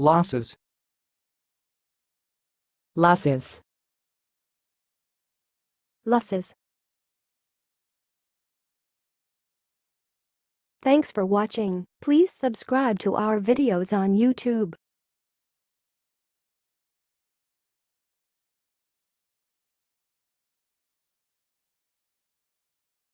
losses, losses, losses. Thanks for watching. Please subscribe to our videos on YouTube.